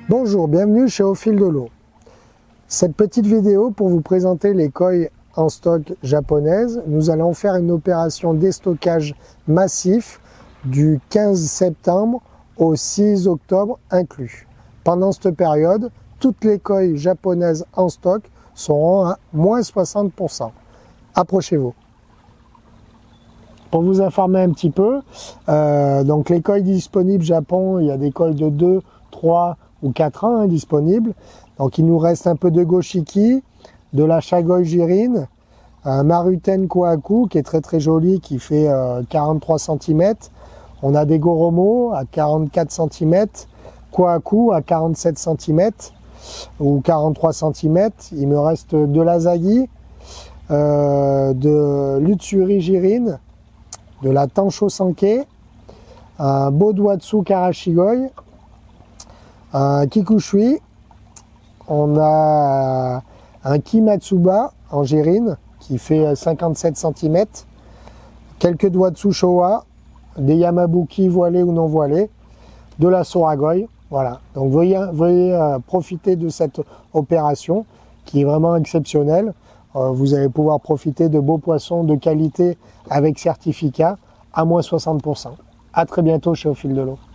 Bonjour, bienvenue chez Au Fil de l'Eau. Cette petite vidéo pour vous présenter les koi en stock japonaises. Nous allons faire une opération déstockage massif du 15 septembre au 6 octobre inclus. Pendant cette période, toutes les koi japonaises en stock seront à moins 60%. Approchez-vous. Pour vous informer un petit peu, donc les koi disponibles Japon, il y a des koi de 2, 3 ou 4 ans disponibles. Donc il nous reste un peu de Goshiki, de la Shagoi Jirin, un Maruten Kohaku qui est très joli, qui fait 43 cm. On a des Goromo à 44 cm, Kohaku à 47 cm ou 43 cm. Il me reste de l'Azagi, de l'Utsuri Jirin, de la Tansho Sanke, un Bodoatsu Karashigoi, un Kikushui, on a un Kimatsuba en Jirin qui fait 57 cm, quelques Doatsu Showa, des Yamabuki voilés ou non voilés, de la Soragoi. Voilà, donc veuillez profiter de cette opération qui est vraiment exceptionnelle. Vous allez pouvoir profiter de beaux poissons de qualité avec certificat à moins 60%. À très bientôt chez Au Fil de l'Eau.